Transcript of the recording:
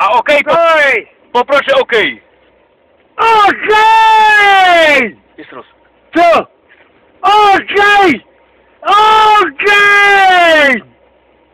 A okej, Oj! poproszę okej. Okej! Jest roz. Co? Okej!